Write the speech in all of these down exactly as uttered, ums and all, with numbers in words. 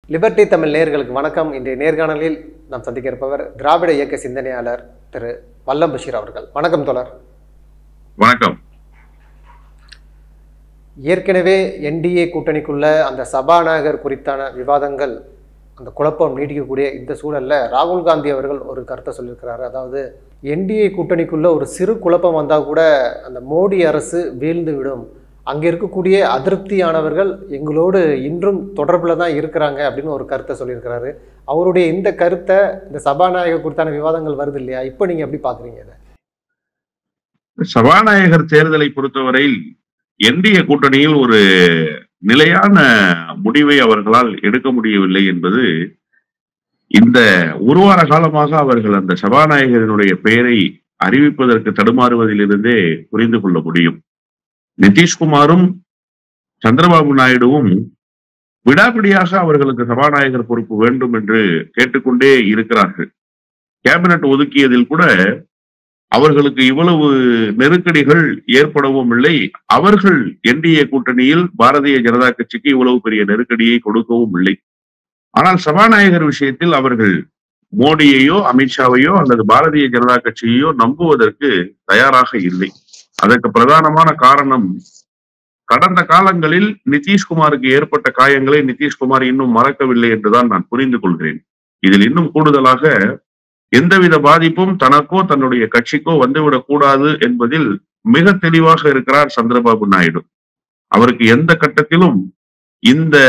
Liberty Tamil நேயர்களுக்கு வணக்கம். இன்றைய நேர்காணலில் நாம் சந்திக்க இருப்பவர் திராவிட இயக்க சிந்தனையாளர் திரு வல்லம் பஷீர் அவர்கள். வணக்கம் தோழர். வணக்கம். ஏற்கனவே என்டிஏ கூட்டணிக்குள்ள அந்த சபாநாயகர் குறித்தான விவாதங்கள், அந்த குழப்பம் நீடிக்கக்கூடிய இந்த சூழல்ல ராகுல் காந்தி அவர்கள் ஒரு கருத்தை சொல்லியிருக்கிறாரு. அதாவது என்டிஏ கூட்டணிக்குள்ள ஒரு சிறு குழப்பம் வந்தால் கூட அந்த மோடி அரசு வீழ்ந்து விடும், அங்கே இருக்கக்கூடிய அதிருப்தியானவர்கள் எங்களோடு இன்றும் தொடர்பில் தான் இருக்கிறாங்க அப்படின்னு ஒரு கருத்தை சொல்லியிருக்கிறாரு. அவருடைய இந்த கருத்தை இந்த சபாநாயகர் குறித்தான விவாதங்கள் வருது இல்லையா, இப்போ நீங்க எப்படி பாக்குறீங்க இதை? சபாநாயகர் தேர்தலை பொறுத்தவரையில் என்டிஏ கூட்டணியில் ஒரு நிலையான முடிவை அவர்களால் எடுக்க முடியவில்லை என்பது இந்த ஒரு வார காலமாக அவர்கள் அந்த சபாநாயகரினுடைய பெயரை அறிவிப்பதற்கு தடுமாறுவதிலிருந்தே புரிந்து கொள்ள முடியும். நிதிஷ்குமாரும் சந்திரபாபு நாயுடுவும் விடாபிடியாக அவர்களுக்கு சபாநாயகர் பொறுப்பு வேண்டும் என்று கேட்டுக்கொண்டே இருக்கிறார்கள். கேபினட் ஒதுக்கியதில் கூட அவர்களுக்கு இவ்வளவு நெருக்கடிகள் ஏற்படவும் இல்லை. அவர்கள் என்டிஏ கூட்டணியில் பாரதிய ஜனதா கட்சிக்கு இவ்வளவு பெரிய நெருக்கடியை கொடுக்கவும் இல்லை. ஆனால் சபாநாயகர் விஷயத்தில் அவர்கள் மோடியையோ அமித்ஷாவையோ அல்லது பாரதிய ஜனதா கட்சியையோ நம்புவதற்கு தயாராக இல்லை. அதற்கு பிரதானமான காரணம், கடந்த காலங்களில் நிதிஷ்குமாருக்கு ஏற்பட்ட காயங்களை நிதிஷ்குமார் இன்னும் மறக்கவில்லை என்றுதான் நான் புரிந்து கொள்கிறேன். இதில் இன்னும் கூடுதலாக எந்தவித பாதிப்பும் தனக்கோ தன்னுடைய கட்சிக்கோ வந்துவிடக் கூடாது என்பதில் மிக தெளிவாக இருக்கிறார் சந்திரபாபு நாயுடு. அவருக்கு எந்த கட்டத்திலும் இந்த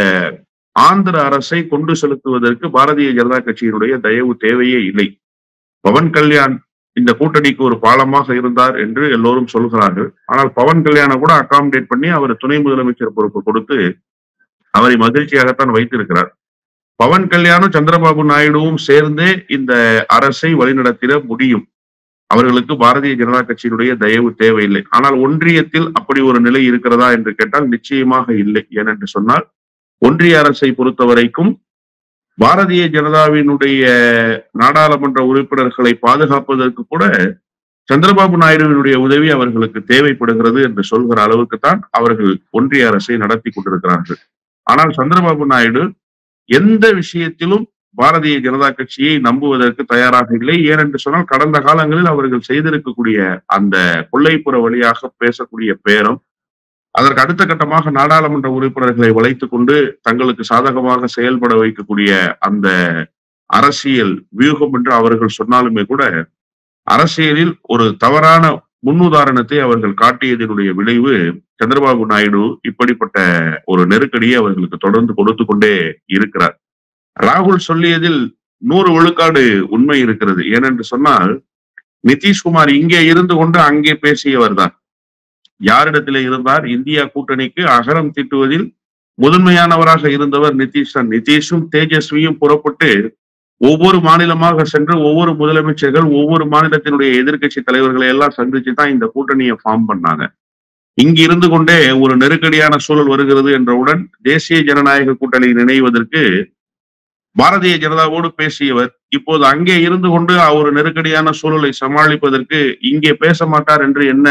ஆந்திர அரசை கொண்டு செலுத்துவதற்கு பாரதிய ஜனதா கட்சியினுடைய தயவு தேவையே இல்லை. பவன் கல்யாண் இந்த கூட்டணிக்கு ஒரு பாலமாக இருந்தார் என்று எல்லோரும் சொல்கிறார்கள். ஆனால் பவன் கல்யாணை கூட அகாமடேட் பண்ணி அவர் துணை முதலமைச்சர் பொறுப்பு கொடுத்து அவரை மகிழ்ச்சியாகத்தான் வைத்திருக்கிறார். பவன் கல்யாணும் சந்திரபாபு நாயுடுவும் சேர்ந்தே இந்த அரசை வழிநடத்திட முடியும். அவர்களுக்கு பாரதிய ஜனதா கட்சியினுடைய தயவு தேவையில்லை. ஆனால் ஒன்றியத்தில் அப்படி ஒரு நிலை இருக்கிறதா என்று கேட்டால் நிச்சயமாக இல்லை. ஏனென்று சொன்னால் ஒன்றிய அரசை பொறுத்த வரைக்கும் பாரதிய ஜனதாவினுடைய நாடாளுமன்ற உறுப்பினர்களை பாதுகாப்பதற்கு கூட சந்திரபாபு நாயுடுவினுடைய உதவி அவர்களுக்கு தேவைப்படுகிறது என்று சொல்கிற அளவுக்கு தான் அவர்கள் ஒன்றிய அரசை நடத்தி கொண்டிருக்கிறார்கள். ஆனால் சந்திரபாபு நாயுடு எந்த விஷயத்திலும் பாரதிய ஜனதா கட்சியை நம்புவதற்கு தயாராக இல்லை. ஏனென்று சொன்னால் கடந்த காலங்களில் அவர்கள் செய்திருக்கக்கூடிய அந்த கொள்ளைப்புற வழியாக பேசக்கூடிய பேரம், அதற்கு அடுத்த கட்டமாக நாடாளுமன்ற உறுப்பினர்களை வளைத்துக் கொண்டு தங்களுக்கு சாதகமாக செயல்பட வைக்கக்கூடிய அந்த அரசியல் வியூகம் என்று அவர்கள் சொன்னாலுமே கூட அரசியலில் ஒரு தவறான முன்னுதாரணத்தை அவர்கள் காட்டியதனுடைய விளைவு சந்திரபாபு நாயுடு இப்படிப்பட்ட ஒரு நெருக்கடியை அவர்களுக்கு தொடர்ந்து கொடுத்து கொண்டே இருக்கிறார். ராகுல் சொல்லியதில் நூறு விழுக்காடு உண்மை இருக்கிறது. ஏனென்று சொன்னால் நிதிஷ்குமார் இங்கே இருந்து கொண்டு அங்கே பேசியவர் தான். யாரிடத்திலே இருந்தார்? இந்தியா கூட்டணிக்கு அகரம் தீட்டுவதில் முதன்மையானவராக இருந்தவர் நிதிஷ் தான். நிதிஷும் தேஜஸ்வியும் புறப்பட்டு ஒவ்வொரு மாநிலமாக சென்று ஒவ்வொரு முதலமைச்சர்கள் ஒவ்வொரு மாநிலத்தினுடைய எதிர்கட்சி தலைவர்களை எல்லாம் சந்திச்சு தான் இந்த கூட்டணியை ஃபார்ம் பண்ணாங்க. இங்கு இருந்து கொண்டே ஒரு நெருக்கடியான சூழல் வருகிறது என்றவுடன் தேசிய ஜனநாயக கூட்டணி நினைவதற்கு பாரதிய ஜனதாவோடு பேசியவர் இப்போது அங்கே இருந்து கொண்டு ஒரு நெருக்கடியான சூழலை சமாளிப்பதற்கு இங்கே பேச மாட்டார் என்று என்ன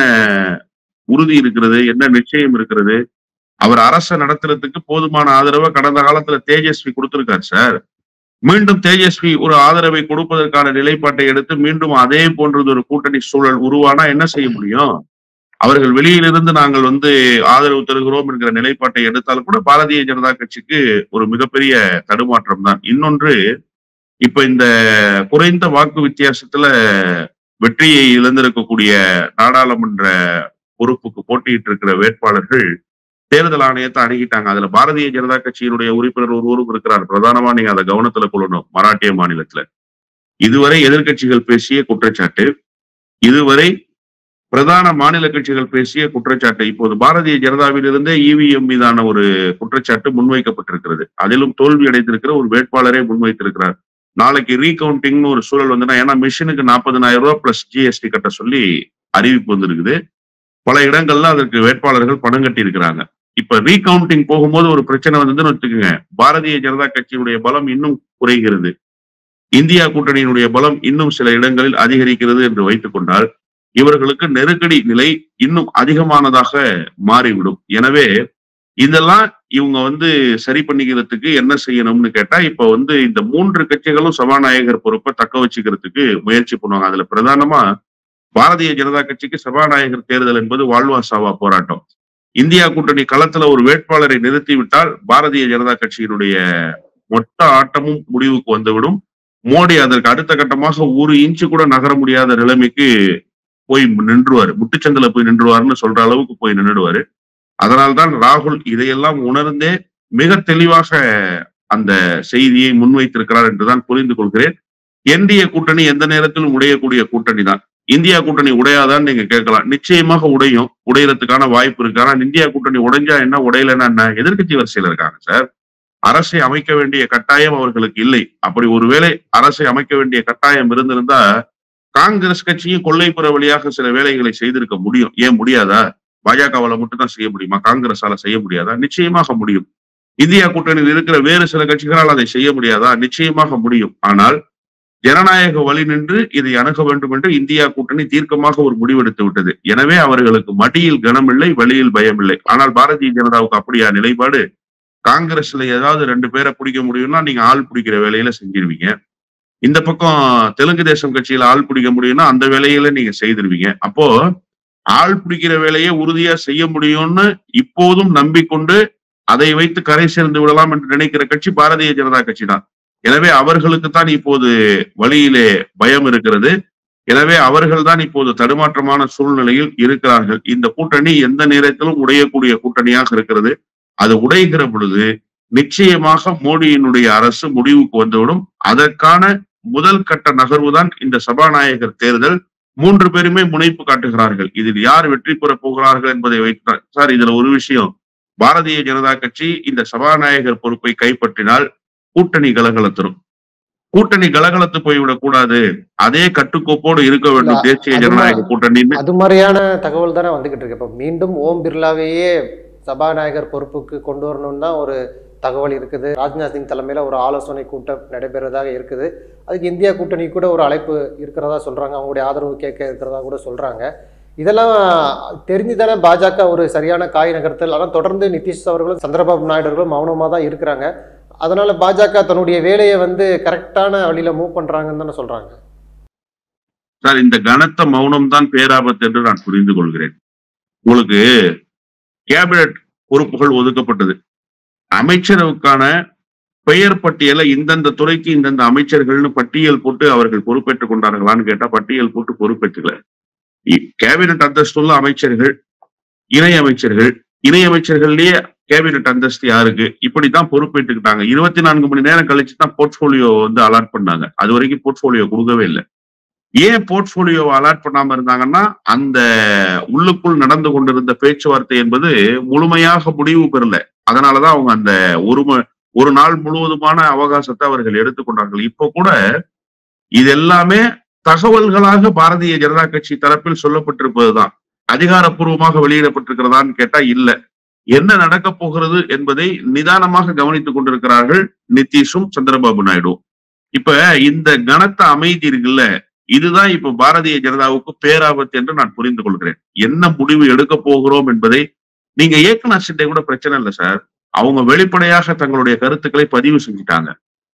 உறுதி இருக்கிறது? என்ன நிச்சயம் இருக்கிறது? அவர் அரசை நடத்துறதுக்கு போதுமான ஆதரவை கடந்த காலத்துல தேஜஸ்வி கொடுத்திருக்காரு சார். மீண்டும் தேஜஸ்வி ஒரு ஆதரவை கொடுப்பதற்கான நிலைப்பாட்டை எடுத்து மீண்டும் அதே போன்றது ஒரு கூட்டணி சூழல் உருவானா என்ன செய்ய முடியும்? அவர்கள் வெளியிலிருந்து நாங்கள் வந்து ஆதரவு தருகிறோம் என்கிற நிலைப்பாட்டை எடுத்தாலும் கூட பாரதிய ஜனதா கட்சிக்கு ஒரு மிகப்பெரிய தடுமாற்றம் தான். இன்னொன்று, இப்ப இந்த குறைந்த வாக்கு வித்தியாசத்துல வெற்றியை இழந்திருக்கக்கூடிய நாடாளுமன்ற பொறுப்புக்கு போட்டியிட்டு இருக்கிற வேட்பாளர்கள் தேர்தல் ஆணையத்தை அணுகிட்டாங்க. அதுல பாரதிய ஜனதா கட்சியினுடைய உறுப்பினர் ஒருவரும் இருக்கிறார். பிரதானமா நீங்க அதை கவனத்துல கொள்ளணும். மராட்டிய மாநிலத்துல இதுவரை எதிர்கட்சிகள் பேசிய குற்றச்சாட்டு, இதுவரை பிரதான மாநில கட்சிகள் பேசிய குற்றச்சாட்டு, இப்போது பாரதிய ஜனதாவிலிருந்தே இவிஎம் மீதான ஒரு குற்றச்சாட்டு முன்வைக்கப்பட்டிருக்கிறது. அதிலும் தோல்வி அடைந்திருக்கிற ஒரு வேட்பாளரே முன்வைத்திருக்கிறார். நாளைக்கு ரீகவுண்டிங்னு ஒரு சூழல் வந்துன்னா, ஏன்னா மிஷினுக்கு நாற்பதனாயிரம் ரூபாய் பிளஸ் ஜிஎஸ்டி கட்ட சொல்லி அறிவிப்பு வந்திருக்குது. பல இடங்கள்ல அதற்கு வேட்பாளர்கள் பணம் கட்டி இருக்கிறாங்க. இப்ப ரீகவுண்டிங் போகும்போது ஒரு பிரச்சனை வந்ததுன்னு வச்சுக்கோங்க, பாரதிய ஜனதா கட்சியினுடைய பலம் இன்னும் குறைகிறது, இந்தியா கூட்டணியினுடைய பலம் இன்னும் சில இடங்களில் அதிகரிக்கிறது என்று வைத்துக் கொண்டால் இவர்களுக்கு நெருக்கடி நிலை இன்னும் அதிகமானதாக மாறிவிடும். எனவே இதெல்லாம் இவங்க வந்து சரி பண்ணிக்கிறதுக்கு என்ன செய்யணும்னு கேட்டா, இப்ப வந்து இந்த மூன்று கட்சிகளும் சபாநாயகர் பொறுப்பை தக்க வச்சுக்கிறதுக்கு முயற்சி பண்ணுவாங்க. அதுல பிரதானமா பாரதிய ஜனதா கட்சிக்கு சபாநாயகர் தேர்தல் என்பது வாழ்வா சாவா போராட்டம். இந்தியா கூட்டணி களத்துல ஒரு வேட்பாளரை நிறுத்திவிட்டால் பாரதிய ஜனதா கட்சியினுடைய மொத்த ஆட்டமும் முடிவுக்கு வந்துவிடும். மோடி அதற்கு அடுத்த கட்டமாக ஒரு இன்ச்சு கூட நகர முடியாத நிலைமைக்கு போய் நின்றுவாரு, முட்டுச்சந்தில போய் நின்றுவாருன்னு சொல்ற அளவுக்கு போய் நின்றுடுவாரு. அதனால்தான் ராகுல் இதையெல்லாம் உணர்ந்தே மிக தெளிவாக அந்த செய்தியை முன்வைத்திருக்கிறார் என்றுதான் புரிந்து கொள்கிறேன். என்டிஏ கூட்டணி எந்த நேரத்திலும் உடையக்கூடிய கூட்டணி தான். இந்தியா கூட்டணி உடையாதான்னு நீங்க கேட்கலாம். நிச்சயமாக உடையும், உடையறதுக்கான வாய்ப்பு இருக்கு. ஆனா இந்தியா கூட்டணி உடைஞ்சா என்ன, உடையலன்னா என்ன? எதிர்கட்சி வரிசையில இருக்காங்க சார். அரசை அமைக்க வேண்டிய கட்டாயம் அவர்களுக்கு இல்லை. அப்படி ஒருவேளை அரசை அமைக்க வேண்டிய கட்டாயம் இருந்திருந்தா காங்கிரஸ் கட்சியும் கொள்ளைப்புற வழியாக சில வேலைகளை செய்திருக்க முடியும். ஏன் முடியாதா? பாஜகவால மட்டும் தான் செய்ய முடியுமா? காங்கிரஸால செய்ய முடியாதா? நிச்சயமாக முடியும். இந்தியா கூட்டணியில் இருக்கிற வேறு சில கட்சிகளால் அதை செய்ய முடியாதா? நிச்சயமாக முடியும். ஆனால் ஜனநாயக வழி நின்று இதை அணுக வேண்டும் என்று இந்தியா கூட்டணி தீர்க்கமாக ஒரு முடிவெடுத்து விட்டது. எனவே அவர்களுக்கு மடியில் கனமில்லை, வழியில் பயமில்லை. ஆனால் பாரதிய ஜனதாவுக்கு அப்படியா நிலைப்பாடு? காங்கிரஸ்ல ஏதாவது ரெண்டு பேரை பிடிக்க முடியும்னா நீங்க ஆள் பிடிக்கிற வேலையில செஞ்சிருவீங்க. இந்த பக்கம் தெலுங்கு தேசம் கட்சியில ஆள் பிடிக்க முடியும்னா அந்த வேலையில நீங்க செய்திருவீங்க. அப்போ ஆள் பிடிக்கிற வேலையை உறுதியா செய்ய முடியும்னு இப்போதும் நம்பிக்கொண்டு அதை வைத்து கரை சேர்ந்து விடலாம் என்று நினைக்கிற கட்சி பாரதிய ஜனதா கட்சி தான். எனவே அவர்களுக்கு தான் இப்போது வழியிலே பயம் இருக்கிறது. எனவே அவர்கள் தான் இப்போது தடுமாற்றமான சூழ்நிலையில் இருக்கிறார்கள். இந்த கூட்டணி எந்த நேரத்திலும் உடையக்கூடிய கூட்டணியாக இருக்கிறது. அது உடைகிற பொழுது நிச்சயமாக மோடியினுடைய அரசு முடிவுக்கு வந்துவிடும். அதற்கான முதல் கட்ட நகர்வுதான் இந்த சபாநாயகர் தேர்தல். மூன்று பேருமே முனைப்பு காட்டுகிறார்கள். இதில் யார் வெற்றி பெற போகிறார்கள் என்பதை வைத்தார். சார், இதுல ஒரு விஷயம், பாரதிய ஜனதா கட்சி இந்த சபாநாயகர் பொறுப்பை கைப்பற்றினால் கூட்டணி கலகலத்தரும். கூட்டணி கலகலத்து போய்விடக் கூடாது, அதே கட்டுக்கோப்போடு இருக்க வேண்டும் தேசிய ஜனநாயக கூட்டணி. அது மாதிரியான தகவல் தானே வந்துகிட்டு இருக்கு. இப்ப மீண்டும் ஓம் பிர்லாவையே சபாநாயகர் பொறுப்புக்கு கொண்டு வரணும்னு தான் ஒரு தகவல் இருக்குது. ராஜ்நாத் சிங் தலைமையில ஒரு ஆலோசனை கூட்டம் நடைபெறதாக இருக்குது. அதுக்கு இந்தியா கூட்டணி கூட ஒரு அழைப்பு இருக்கிறதா சொல்றாங்க. அவங்களுடைய ஆதரவு கேட்க இருக்கிறதா கூட சொல்றாங்க. இதெல்லாம் தெரிஞ்சுதானே பாஜக ஒரு சரியான காய் நகர்த்தல். ஆனால் தொடர்ந்து நிதிஷ் அவர்களும் சந்திரபாபு நாயுடுகளும் மௌனமாக தான் இருக்கிறாங்க. அதனால பாஜக தன்னுடைய வேலையை வந்து கரெக்டான வழியில மூவ் பண்றாங்கன்னு தானே சொல்றாங்க. சார், இந்த கனத்த மௌனம் தான் பேராபத்து என்று நான் புரிந்து கொள்கிறேன். உங்களுக்கு கேபினட் பொறுப்புகள் ஒதுக்கப்பட்டது. அமைச்சரவுக்கான பெயர் பட்டியலை இந்தந்த துறைக்கு இந்தந்த அமைச்சர்கள்னு பட்டியல் போட்டு அவர்கள் பொறுப்பேற்றுக் கொண்டார்களான்னு கேட்டா பட்டியல் போட்டு பொறுப்பேற்றுக்கல. கேபினட் அந்தஸ்துள்ள அமைச்சர்கள், இணை அமைச்சர்கள், இணை அமைச்சர்கள்லயே கேபினட் அந்தஸ்து யாருக்கு, இப்படித்தான் பொறுப்பேற்றுக்கிட்டாங்க. இருபத்தி நான்கு மணி நேரம் கழிச்சு தான் போர்ட்போலியோ வந்து அலாட் பண்ணாங்க. அது வரைக்கும் போர்ட்போலியோ கொடுக்கவே இல்லை. ஏன் போர்ட்போலியோவை அலாட் பண்ணாம இருந்தாங்கன்னா, அந்த உள்ளுக்குள் நடந்து கொண்டிருந்த பேச்சுவார்த்தை என்பது முழுமையாக முடிவு பெறல. அதனாலதான் அவங்க அந்த ஒரு ஒரு நாள் முழுவதுமான அவகாசத்தை அவர்கள் எடுத்துக்கொண்டார்கள். இப்ப கூட இது எல்லாமே தகவல்களாக பாரதிய ஜனதா கட்சி தரப்பில் சொல்லப்பட்டிருப்பதுதான். அதிகாரப்பூர்வமாக வெளியிடப்பட்டிருக்கிறதான்னு கேட்டா இல்ல. என்ன நடக்க போகிறது என்பதை நிதானமாக கவனித்துக் கொண்டிருக்கிறார்கள் நிதிஷும் சந்திரபாபு நாயுடு. இப்ப இந்த கனத்த அமைதி இருக்குல்ல, இதுதான் இப்ப பாரதிய ஜனதாவுக்கு பேராபத்து என்று நான் புரிந்து கொள்கிறேன். என்ன முடிவு எடுக்க போகிறோம் என்பதை நீங்க ஏக்நாத் ஷிண்டே கூட பிரச்சனை இல்லை சார். அவங்க வெளிப்படையாக தங்களுடைய கருத்துக்களை பதிவு செஞ்சுட்டாங்க.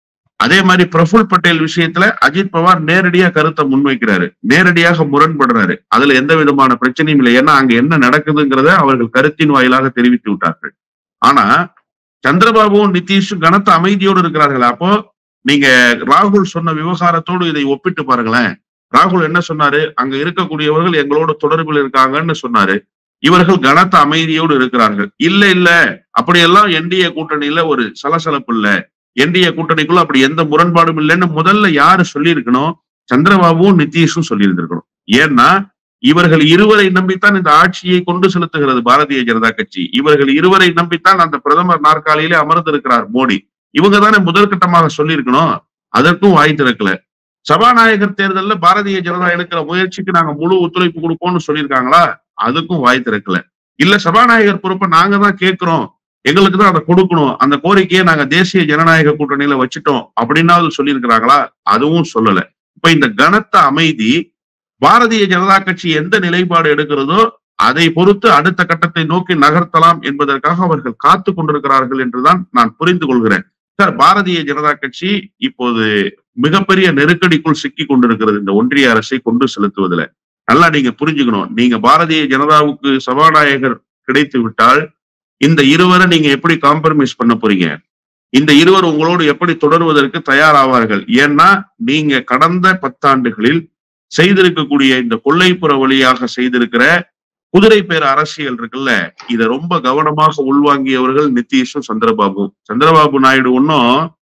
அதே மாதிரி பிரஃபுல் பட்டேல் விஷயத்துல அஜித் பவார் நேரடியா கருத்தை முன்வைக்கிறாரு, நேரடியாக முரண்படுறாரு. அதுல எந்த விதமான பிரச்சனையும் இல்லை. ஏன்னா அங்க என்ன நடக்குதுங்கிறத அவர்கள் கருத்தின் வாயிலாக தெரிவித்து விட்டார்கள். ஆனா சந்திரபாபுவும் நிதிஷும் கனத்த அமைதியோடு இருக்கிறார்கள். அப்போ நீங்க ராகுல் சொன்ன விவகாரத்தோடு இதை ஒப்பிட்டு பாருங்களேன். ராகுல் என்ன சொன்னாரு? அங்க இருக்கக்கூடியவர்கள் எங்களோட தொடர்பில் இருக்காங்கன்னு சொன்னாரு. இவர்கள் கனத்த அமைதியோடு இருக்கிறார்கள். இல்ல இல்ல அப்படியெல்லாம் என்டிஏ கூட்டணியில ஒரு சலசலப்பு இல்ல, என்டிஏ கூட்டணிக்குள்ள அப்படி எந்த முரண்பாடும் இல்லைன்னு முதல்ல யாரு சொல்லி இருக்கணும்? சந்திரபாபுவும் நிதிஷும் சொல்லி இருந்திருக்கணும். ஏன்னா இவர்கள் இருவரை நம்பித்தான் இந்த ஆட்சியை கொண்டு செலுத்துகிறது பாரதிய ஜனதா கட்சி. இவர்கள் இருவரை நம்பித்தான் அந்த பிரதமர் நாற்காலியிலே அமர்ந்திருக்கிறார் மோடி. இவங்க தானே முதற்கட்டமாக சொல்லி இருக்கணும். அதற்கும் வாய் திறக்கல. சபாநாயகர் தேர்தல்ல பாரதிய ஜனதா எடுக்கிற முயற்சிக்கு நாங்க முழு ஒத்துழைப்பு கொடுப்போம்னு சொல்லியிருக்காங்களா? அதுக்கும் வாய் திறக்கல. இல்ல சபாநாயகர் பொறுப்பை நாங்க தான் கேட்கிறோம், எங்களுக்கு தான் அதை கொடுக்கணும், அந்த கோரிக்கையை நாங்க தேசிய ஜனநாயக கூட்டணியில வச்சுட்டோம் அப்படின்னாவது சொல்லியிருக்கிறாங்களா? அதுவும் சொல்லல. இப்ப இந்த கனத்த அமைதி பாரதிய ஜனதா கட்சி எந்த நிலைப்பாடு எடுக்கிறதோ அதை பொறுத்து அடுத்த கட்டத்தை நோக்கி நகர்த்தலாம் என்பதற்காக அவர்கள் காத்து கொண்டிருக்கிறார்கள் என்றுதான் நான் புரிந்து கொள்கிறேன். சார், பாரதிய ஜனதா கட்சி இப்போது மிகப்பெரிய நெருக்கடிக்குள் சிக்கி கொண்டிருக்கிறது இந்த ஒன்றிய அரசை கொண்டு செலுத்துவதில். நல்லா நீங்க புரிஞ்சுக்கணும். நீங்க பாரதிய ஜனதாவுக்கு சபாநாயகர் கிடைத்து விட்டால் இந்த இருவரை நீங்க எப்படி காம்ப்ரமைஸ் பண்ண போறீங்க? இந்த இருவர் உங்களோடு எப்படி தொடர்வதற்கு தயாராவார்கள்? ஏன்னா நீங்க கடந்த பத்தாண்டுகளில் செய்திருக்கக்கூடிய இந்த கொள்ளைப்புற வழியாக செய்திருக்கிற குதிரை பேர் அரசியல் இருக்குல்ல, இதை ரொம்ப கவனமாக உள்வாங்கியவர்கள் நிதிஷும் சந்திரபாபு. சந்திரபாபு நாயுடு ஒன்னும்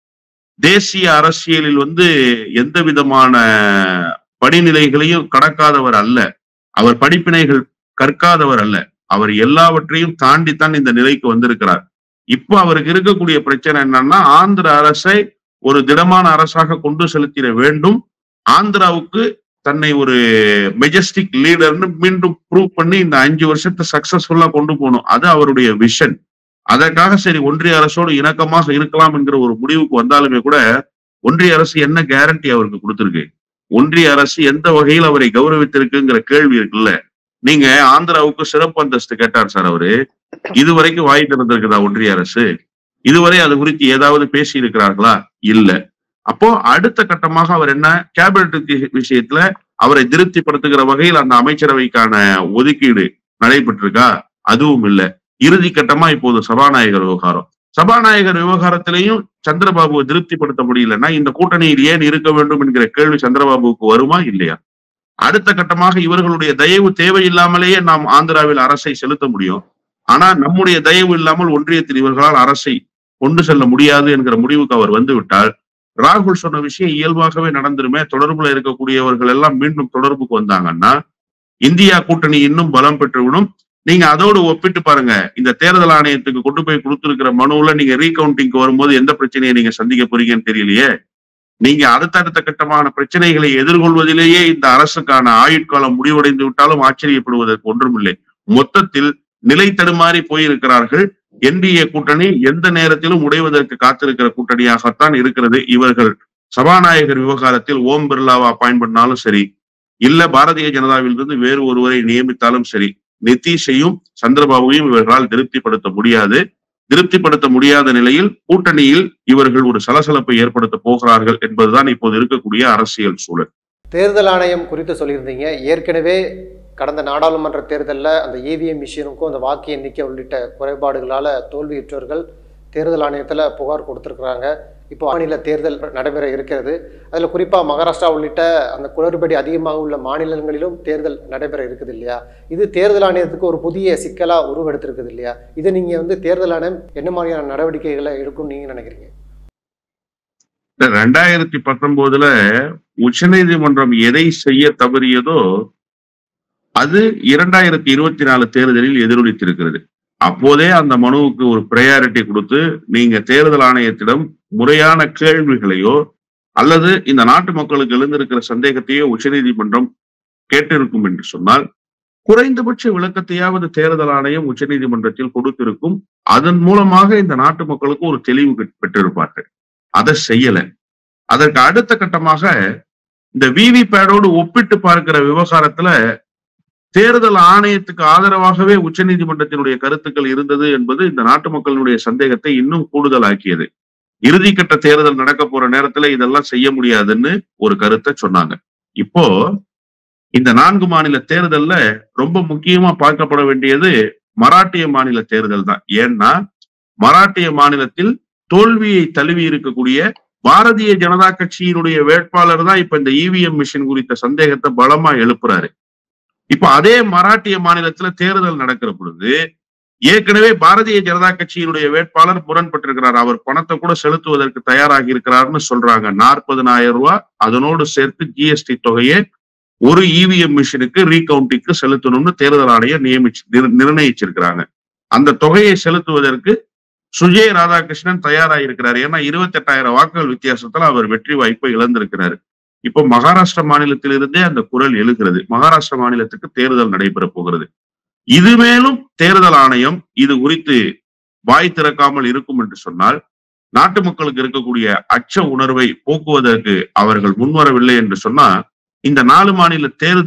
தேசிய அரசியலில் வந்து எந்த விதமான படிநிலைகளையும் கடக்காதவர் அல்ல. அவர் படிப்பினைகள் கற்காதவர் அல்ல. அவர் எல்லாவற்றையும் தாண்டித்தான் இந்த நிலைக்கு வந்திருக்கிறார். இப்ப அவருக்கு இருக்கக்கூடிய பிரச்சனை என்னன்னா, ஆந்திர அரசை ஒரு திடமான அரசாக கொண்டு செலுத்திட வேண்டும். ஆந்திராவுக்கு தன்னை ஒரு மெஜஸ்டிக் லீடர்னு மீண்டும் ப்ரூவ் பண்ணி இந்த அஞ்சு வருஷத்தை சக்சஸ்ஃபுல்லா கொண்டு போகணும். அது அவருடைய விஷன். அதற்காக சரி ஒன்றிய அரசோடு இணக்கமாக இருக்கலாம் என்கிற ஒரு முடிவுக்கு வந்தாலுமே கூட ஒன்றிய அரசு என்ன கேரண்டி அவருக்கு கொடுத்திருக்கு? ஒன்றிய அரசு எந்த வகையில் அவரை கௌரவித்திருக்குங்கிற கேள்வி இருக்குல்ல. நீங்க ஆந்திராவுக்கு சிறப்பு அந்தஸ்து கேட்டார் சார் அவரு. இதுவரைக்கும் வாய் திறந்திருக்குதா ஒன்றிய அரசு? இதுவரை அது குறித்து ஏதாவது பேசி இருக்கிறார்களா? இல்ல. அப்போ அடுத்த கட்டமாக அவர் என்ன, கேபினட் விஷயத்துல அவரை திருப்திப்படுத்துகிற வகையில் அந்த அமைச்சரவைக்கான ஒதுக்கீடு நடைபெற்றிருக்கா? அதுவும் இல்லை. இறுதி கட்டமா இப்போது சபாநாயகர் விவகாரம். சபாநாயகர் விவகாரத்திலையும் சந்திரபாபுவை திருப்திப்படுத்த முடியலன்னா இந்த கூட்டணியில் ஏன் இருக்க வேண்டும் என்கிற கேள்வி சந்திரபாபுவுக்கு வருமா இல்லையா? அடுத்த கட்டமாக இவர்களுடைய தயவு தேவையில்லாமலேயே நாம் ஆந்திராவில் அரசை செலுத்த முடியும். ஆனா நம்முடைய தயவு இல்லாமல் ஒன்றியத்தில் இவர்களால் அரசை கொண்டு செல்ல முடியாது என்கிற முடிவுக்கு அவர் வந்து விட்டால் ராகுல் சொன்ன விஷயம் இயல்பாகவே நடந்துருமே. தொடர்புல இருக்கக்கூடியவர்கள் எல்லாம் மீண்டும் தொடர்புக்கு வந்தாங்கன்னா இந்தியா கூட்டணி இன்னும் பலம் பெற்றுவிடும். நீங்க அதோடு ஒப்பிட்டு பாருங்க. இந்த தேர்தல் ஆணையத்துக்கு கொண்டு போய் கொடுத்திருக்கிற மனுவுல நீங்க ரீகவுண்டிங்க்கு வரும்போது எந்த பிரச்சனையை நீங்க சந்திக்க போறீங்கன்னு தெரியலையே. நீங்க அடுத்தடுத்த கட்டமான பிரச்சனைகளை எதிர்கொள்வதிலேயே இந்த அரசுக்கான ஆயுட்காலம் முடிவடைந்து விட்டாலும் ஆச்சரியப்படுவதற்கு ஒன்றுமில்லை. மொத்தத்தில் நிலை தடுமாறி போயிருக்கிறார்கள். என்டிஏ கூட்டணி எந்த நேரத்திலும் உடைவதற்கு காத்திருக்கிற கூட்டணியாகத்தான் இருக்கிறது. இவர்கள் சபாநாயகர் விவகாரத்தில் ஓம் பிர்லாவை அப்பாயிண்ட் பண்ணாலும் சரி, இல்ல பாரதிய ஜனதாவில் இருந்து வேறு ஒருவரை நியமித்தாலும் சரி, நிதிஷையும் சந்திரபாபுவையும் இவர்களால் திருப்திப்படுத்த முடியாது. திருப்திப்படுத்த முடியாத நிலையில் கூட்டணியில் இவர்கள் ஒரு சலசலப்பை ஏற்படுத்த போகிறார்கள் என்பதுதான் இப்போது இருக்கக்கூடிய அரசியல் சூழல். தேர்தல் ஆணையம் குறித்து சொல்லியிருந்தீங்க. ஏற்கனவே கடந்த நாடாளுமன்ற தேர்தலில் அந்த இவிஎம் மிஷினுக்கும் அந்த வாக்கு எண்ணிக்கை உள்ளிட்ட குறைபாடுகளால் தோல்வியுற்றவர்கள் தேர்தல் ஆணையத்தில் புகார் கொடுத்துருக்குறாங்க. இப்போ மாநில தேர்தல் நடைபெற இருக்கிறது. அதில் குறிப்பாக மகாராஷ்டிரா உள்ளிட்ட அந்த குளறுபடி அதிகமாக உள்ள மாநிலங்களிலும் தேர்தல் நடைபெற இருக்குது இல்லையா? இது தேர்தல் ஆணையத்துக்கு ஒரு புதிய சிக்கலாக உருவெடுத்திருக்குது இல்லையா? இதை நீங்கள் வந்து தேர்தல் ஆணையம் என்ன மாதிரியான நடவடிக்கைகளை எடுக்கும் நீங்க நினைக்கிறீங்க? ரெண்டாயிரத்தி பத்தொன்பதுல உச்ச நீதிமன்றம் எதை செய்ய தவறியதோ அது இரண்டாயிரத்தி இருபத்தி நாலு தேர்தலில் எதிரொலித்திருக்கிறது. அப்போதே அந்த மனுவுக்கு ஒரு பிரையாரிட்டி கொடுத்து நீங்க தேர்தல் ஆணையத்திடம் முறையான கேள்விகளையோ அல்லது இந்த நாட்டு மக்களுக்கு எழுந்திருக்கிற சந்தேகத்தையோ உச்சநீதிமன்றம் கேட்டிருக்கும் என்று சொன்னால் குறைந்தபட்ச விளக்கத்தையாவது தேர்தல் ஆணையம் உச்சநீதிமன்றத்தில் கொடுத்திருக்கும். அதன் மூலமாக இந்த நாட்டு மக்களுக்கு ஒரு தெளிவு பெற்றிருப்பார்கள். அதை செய்யல. அதற்கு அடுத்த கட்டமாக இந்த விவி பேடோடு ஒப்பிட்டு பார்க்கிற விவகாரத்துல தேர்தல் ஆணையத்துக்கு ஆதரவாகவே உச்ச நீதிமன்றத்தினுடைய கருத்துக்கள் இருந்தது என்பது இந்த நாட்டு மக்களுடைய சந்தேகத்தை இன்னும் கூடுதலாக்கியது. இறுதிக்கட்ட தேர்தல் நடக்க போற நேரத்துல இதெல்லாம் செய்ய முடியாதுன்னு ஒரு கருத்தை சொன்னாங்க. இப்போ இந்த நான்கு மாநில தேர்தல்ல ரொம்ப முக்கியமா பார்க்கப்பட வேண்டியது மராட்டிய மாநில தேர்தல் தான். ஏன்னா மராட்டிய மாநிலத்தில் தோல்வியை தழுவி இருக்கக்கூடிய பாரதிய ஜனதா கட்சியினுடைய வேட்பாளர் தான் இப்ப இந்த இவிஎம் மிஷின் குறித்த சந்தேகத்தை பலமா எழுப்புறாரு. இப்ப அதே மராட்டிய மாநிலத்துல தேர்தல் நடக்கிற பொழுது ஏற்கனவே பாரதிய ஜனதா கட்சியினுடைய வேட்பாளர் முரண்பட்டிருக்கிறார். அவர் பணத்தை கூட செலுத்துவதற்கு தயாராகி இருக்கிறார்னு சொல்றாங்க. நாற்பதனாயிரம் ரூபாய் அதனோடு சேர்த்து ஜிஎஸ்டி தொகையை ஒரு இவிஎம் மிஷினுக்கு ரீகவுண்டிங்க்கு செலுத்தணும்னு தேர்தல் ஆணையம் நியமிச்சு நிர்ணயிச்சிருக்கிறாங்க. அந்த தொகையை செலுத்துவதற்கு சுஜய் ராதாகிருஷ்ணன் தயாராகிருக்கிறார். ஏன்னா இருபத்தி எட்டாயிரம் வாக்குகள் வித்தியாசத்துல அவர் வெற்றி வாய்ப்பை இழந்திருக்கிறாரு. இப்போ மகாராஷ்டிரா மாநிலத்திலிருந்தே அந்த குரல் எழுகிறது. மகாராஷ்டிரா மாநிலத்துக்கு தேர்தல் நடைபெற போகிறது. இது மேலும் தேர்தல் ஆணையம் இது குறித்து வாய் திறக்காமல் இருக்கும் என்று சொன்னால் நாட்டு மக்களுக்கு இருக்கக்கூடிய அச்ச உணர்வை போக்குவதற்கு அவர்கள் முன்வரவில்லை என்று சொன்னா இந்த நாலு மாநில தேர்தல்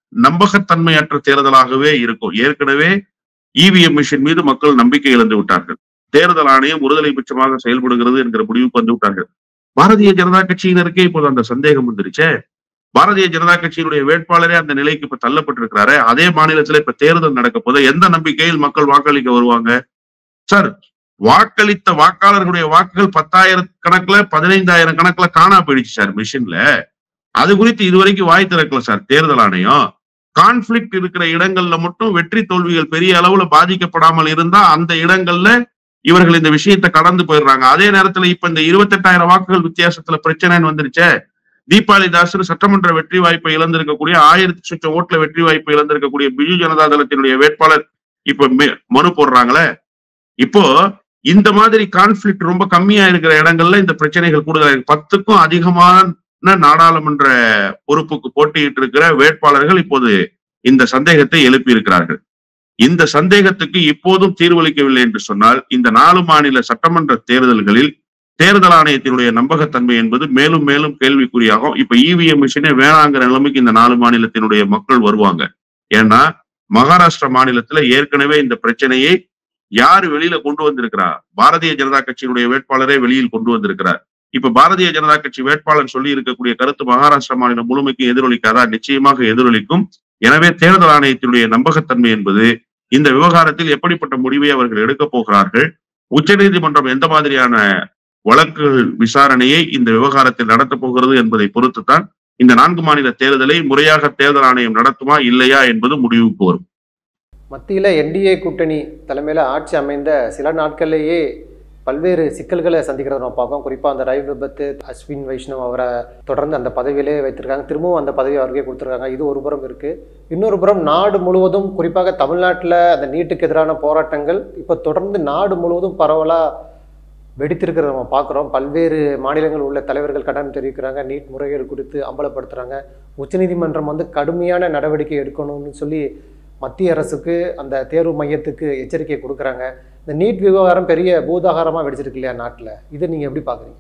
நம்பகத்தன்மையற்ற தேர்தலாகவே இருக்கும். ஏற்கனவே இவிஎம் மிஷின் மீது மக்கள் நம்பிக்கை இழந்து விட்டார்கள். தேர்தல் ஆணையம் ஒருதலை பட்சமாக செயல்படுகிறது என்கிற முடிவுக்கு வந்து விட்டார்கள். பாரதிய ஜனதா கட்சியினருக்கே இப்போது அந்த சந்தேகம் வந்துருச்சே. பாரதிய ஜனதா கட்சியினுடைய வேட்பாளரே அந்த நிலைக்கு இப்ப தள்ளப்பட்டிருக்கிறாரு. அதே மாநிலத்துல இப்ப தேர்தல் நடக்க போது எந்த நம்பிக்கையில் மக்கள் வாக்களிக்க வருவாங்க? சார், வாக்களித்த வாக்காளர்களுடைய வாக்குகள் பத்தாயிரம் கணக்குல பதினைந்தாயிரம் கணக்குல காணா போயிடுச்சு சார் மிஷின்ல. அது குறித்து இதுவரைக்கும் வாய் திறக்கல சார் தேர்தல் ஆணையம். கான்ஃபிளிக்ட் இருக்கிற இடங்கள்ல மட்டும் வெற்றி தோல்விகள் பெரிய அளவுல பாதிக்கப்படாமல் இருந்தா அந்த இடங்கள்ல இவர்கள் இந்த விஷயத்தை கடந்து போயிடுறாங்க. அதே நேரத்துல இப்ப இந்த இருபத்தி எட்டாயிரம் வாக்குகள் வித்தியாசத்துல பிரச்சனைன்னு வந்துருச்சே. தீபாவளி தாசர் சட்டமன்ற வெற்றி வாய்ப்பை இழந்திருக்கக்கூடிய ஆயிரத்தி சொச்சம் ஓட்டுல வெற்றி வாய்ப்பை இழந்திருக்கக்கூடிய பிஜு ஜனதா தளத்தினுடைய வேட்பாளர் இப்ப மனு போடுறாங்களே. இப்போ இந்த மாதிரி கான்ஃபிளிக்ட் ரொம்ப கம்மியா இருக்கிற இடங்கள்ல இந்த பிரச்சனைகள் கூடுதலாக பத்துக்கும் அதிகமான நாடாளுமன்ற பொறுப்புக்கு போட்டியிட்டு இருக்கிற வேட்பாளர்கள் இப்போது இந்த சந்தேகத்தை எழுப்பி இருக்கிறார்கள். இந்த சந்தேகத்துக்கு இப்போதும் தீர்வளிக்கவில்லை என்று சொன்னால் இந்த நாலு மாநில சட்டமன்ற தேர்தல்களில் தேர்தல் ஆணையத்தினுடைய நம்பகத்தன்மை என்பது மேலும் மேலும் கேள்விக்குறியாகும். இப்ப இவிஎம் மிஷினே வேணாங்கிற நிலைமைக்கு இந்த நாலு மாநிலத்தினுடைய மக்கள் வருவாங்க. ஏன்னா மகாராஷ்டிரா மாநிலத்துல ஏற்கனவே இந்த பிரச்சனையை யாரு வெளியில கொண்டு வந்திருக்கிறா? பாரதிய ஜனதா கட்சியினுடைய வேட்பாளரே வெளியில் கொண்டு வந்திருக்கிறார். இப்ப பாரதிய ஜனதா கட்சி வேட்பாளர் சொல்லி இருக்கக்கூடிய கருத்து மகாராஷ்டிரா மாநிலம் முழுமைக்கு எதிரொலிக்காதா? நிச்சயமாக எதிரொலிக்கும். எனவே தேர்தல் ஆணையத்தினுடைய நம்பகத்தன்மை என்பது இந்த விவகாரத்தில் எப்படிப்பட்ட முடிவை அவர்கள் எடுக்க போகிறார்கள், உச்ச நீதிமன்றம் எந்த மாதிரியான வழக்குகள் விசாரணையை இந்த விவகாரத்தில் நடத்த போகிறது என்பதை பொறுத்துத்தான் இந்த நான்கு மாநில தேர்தலை முறையாக தேர்தல் ஆணையம் நடத்துமா இல்லையா என்பது முடிவுக்கு வரும். மத்தியில என்டிஏ கூட்டணி தலைமையில ஆட்சி அமைந்த சில நாட்கள்லேயே பல்வேறு சிக்கல்களை சந்திக்கிறத நம்ம பார்ப்போம். குறிப்பாக அந்த ரயில் விபத்து, அஸ்வின் வைஷ்ணவ் அவரை தொடர்ந்து அந்த பதவியிலே வைத்திருக்காங்க. திரும்பவும் அந்த பதவி அவருக்கே கொடுத்துருக்காங்க. இது ஒரு புறம் இருக்கு. இன்னொரு புறம் நாடு முழுவதும் குறிப்பாக தமிழ்நாட்டில் அந்த நீட்டுக்கு எதிரான போராட்டங்கள் இப்போ தொடர்ந்து நாடு முழுவதும் பரவலாக வெடித்திருக்கிறத நம்ம பார்க்குறோம். பல்வேறு மாநிலங்கள் உள்ள தலைவர்கள் கண்டனம் தெரிவிக்கிறாங்க. நீட் முறைகேடு குறித்து அம்பலப்படுத்துகிறாங்க. உச்சநீதிமன்றம் வந்து கடுமையான நடவடிக்கை எடுக்கணும்னு சொல்லி மத்திய அரசுக்கு அந்த தேர்வு மையத்துக்கு எச்சரிக்கை கொடுக்குறாங்க. இந்த நீட் விவகாரம் பெரிய பூதாகாரமாக வெடிச்சிருக்கு இல்லையா நாட்டில்? இதை நீங்க எப்படி பார்க்குறீங்க?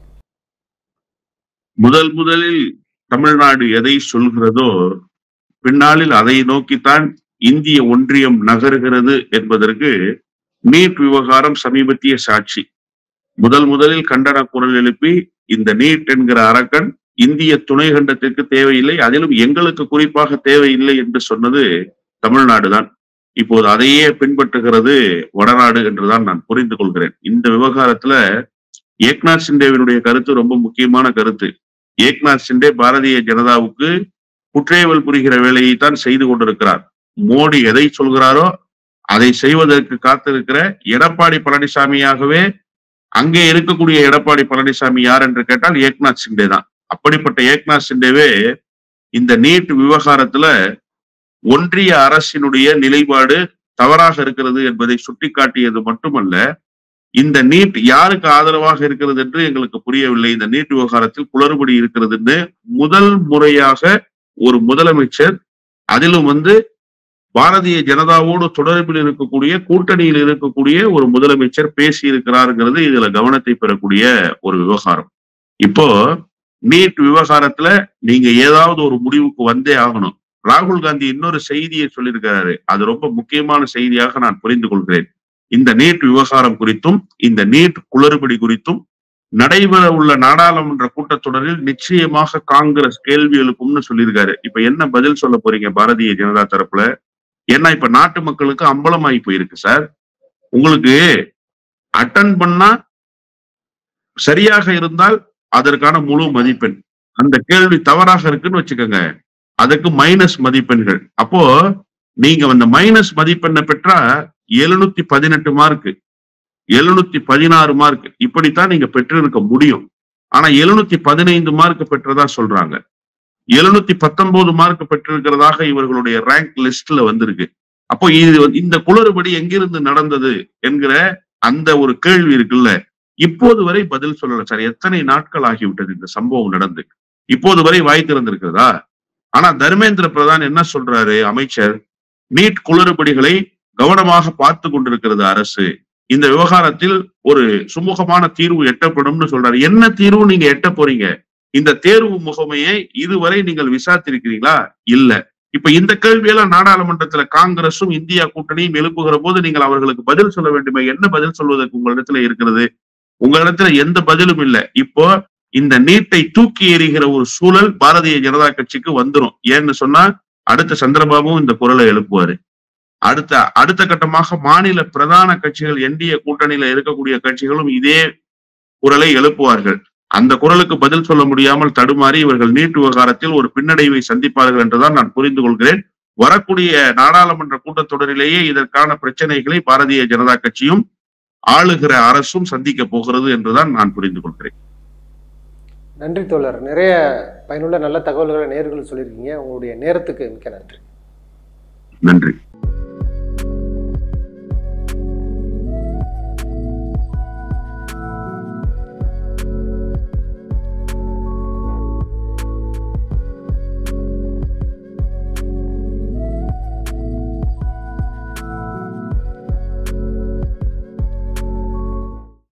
முதல் முதலில் தமிழ்நாடு எதை சொல்கிறதோ பின்னாளில் அதை நோக்கித்தான் இந்திய ஒன்றியம் நகருகிறது என்பதற்கு நீட் விவகாரம் சமீபத்திய சாட்சி. முதல் முதலில் கண்டன குரல் எழுப்பி இந்த நீட் என்கிற அரக்கன் இந்திய துணை கண்டத்திற்கு தேவையில்லை, அதிலும் எங்களுக்கு குறிப்பாக தேவையில்லை என்று சொன்னது தமிழ்நாடுதான். இப்போது அதையே பின்பற்றுகிறது வடநாடு என்றுதான் நான் புரிந்து கொள்கிறேன். இந்த விவகாரத்துல ஏக்நாத் சிண்டேவினுடைய கருத்து ரொம்ப முக்கியமான கருத்து. ஏக்நாத் சிண்டே பாரதிய ஜனதாவுக்கு குற்றேவல் புரிகிற வேலையை தான் செய்து கொண்டிருக்கிறார். மோடி எதை சொல்கிறாரோ அதை செய்வதற்கு காத்திருக்கிற எடப்பாடி பழனிசாமியாகவே அங்கே இருக்கக்கூடிய எடப்பாடி பழனிசாமி யார் என்று கேட்டால் ஏக்நாத் சிண்டே தான். அப்படிப்பட்ட ஏக்நாத் சிண்டேவே இந்த நீட் விவகாரத்துல ஒன்றிய அரசினுடைய நிலைப்பாடு தவறாக இருக்கிறது என்பதை சுட்டிக்காட்டியது மட்டுமல்ல, இந்த நீட் யாருக்கு ஆதரவாக இருக்கிறது என்று எங்களுக்கு புரியவில்லை, இந்த நீட் விவகாரத்தில் குளறுபடி இருக்கிறது என்று முதல் முறையாக ஒரு முதலமைச்சர், அதிலும் வந்து பாரதிய ஜனதாவோடு தொடர்பில் இருக்கக்கூடிய கூட்டணியில் இருக்கக்கூடிய ஒரு முதலமைச்சர் பேசி இருக்கிறாருங்கிறது இதுல கவனத்தை பெறக்கூடிய ஒரு விவகாரம். இப்போ நீட் விவகாரத்துல நீங்க ஏதாவது ஒரு முடிவுக்கு வந்தே ஆகணும். ராகுல் காந்தி இன்னொரு செய்தியை சொல்லியிருக்கிறாரு, அது ரொம்ப முக்கியமான செய்தியாக நான் புரிந்து கொள்கிறேன். இந்த நீட் விவகாரம் குறித்தும் இந்த நீட் குளறுபடி குறித்தும் நடைபெற உள்ள நாடாளுமன்ற கூட்டத்தொடரில் நிச்சயமாக காங்கிரஸ் கேள்வி எழுப்பும்னு சொல்லியிருக்காரு. இப்ப என்ன பதில் சொல்ல போறீங்க பாரதிய ஜனதா தரப்புல? ஏன்னா இப்ப நாட்டு மக்களுக்கு அம்பலமாயி போயிருக்கு சார். உங்களுக்கு அட்டன் பண்ணா சரியாக இருந்தால் அதற்கான முழு மதிப்பெண், அந்த கேள்வி தவறாக இருக்குன்னு வச்சுக்கோங்க, அதுக்கு மைனஸ் மதிப்பெண்கள். அப்போ நீங்க அந்த மைனஸ் மதிப்பெண்ணை பெற்றா எழுநூத்தி பதினெட்டு மார்க், எழுநூத்தி பதினாறு மார்க் இப்படித்தான் நீங்க பெற்றிருக்க முடியும். ஆனா எழுநூத்தி பதினைந்து மார்க் பெற்றதா சொல்றாங்க. எழுநூத்தி பத்தொன்பது மார்க் பெற்றிருக்கிறதாக இவர்களுடைய ரேங்க் லிஸ்ட்ல வந்திருக்கு. அப்போ இது இந்த குளறுபடி எங்கிருந்து நடந்தது என்கிற அந்த ஒரு கேள்வி இருக்குல்ல, இப்போது வரை பதில் சொல்லல சார். எத்தனை நாட்கள் ஆகிவிட்டது இந்த சம்பவம் நடந்து? இப்போது வரை வாய் திறந்திருக்கிறதா? ஆனா தர்மேந்திர பிரதான் என்ன சொல்றாரு அமைச்சர், நீட் குளறுபடிகளை கவனமாக பார்த்து கொண்டிருக்கிறது அரசு, இந்த விவகாரத்தில் ஒரு சுமூகமான தீர்வு எட்டப்படும்னு சொல்றாரு. என்ன தீர்வு நீங்க எட்ட போறீங்க? இந்த தேர்வு முகமையை இதுவரை நீங்கள் விசாரித்திருக்கிறீங்களா? இல்ல. இப்ப இந்த கேள்வியெல்லாம் நாடாளுமன்றத்துல காங்கிரசும் இந்தியா கூட்டணியும் எழுப்புகிற போது நீங்கள் அவர்களுக்கு பதில் சொல்ல வேண்டுமே. என்ன பதில் சொல்வதற்கு உங்களிடத்துல இருக்கிறது? உங்களிடத்துல எந்த பதிலும் இல்லை. இப்போ இந்த நீட்டை தூக்கி எறிகிற ஒரு சூழல் பாரதிய ஜனதா கட்சிக்கு வந்துடும். ஏன்னு சொன்னா அடுத்த சந்திரபாபுவும் இந்த குரலை எழுப்புவாரு. அடுத்த அடுத்த கட்டமாக மாநில பிரதான கட்சிகள் என்டிஏ கூட்டணியில இருக்கக்கூடிய கட்சிகளும் இதே குரலை எழுப்புவார்கள். அந்த குரலுக்கு பதில் சொல்ல முடியாமல் தடுமாறி இவர்கள் நீட் விவகாரத்தில் ஒரு பின்னடைவை சந்திப்பார்கள் என்றுதான் நான் புரிந்து கொள்கிறேன். வரக்கூடிய நாடாளுமன்ற கூட்டத்தொடரிலேயே இதற்கான பிரச்சனைகளை பாரதிய ஜனதா கட்சியும் ஆளுகிற அரசும் சந்திக்க போகிறது என்றுதான் நான் புரிந்து கொள்கிறேன். நன்றி தோழர். நிறைய பயனுள்ள நல்ல தகவல்களை நேயர்கள் சொல்லியிருக்கீங்க. உங்களுடைய நேரத்துக்கு மிக்க நன்றி. நன்றி.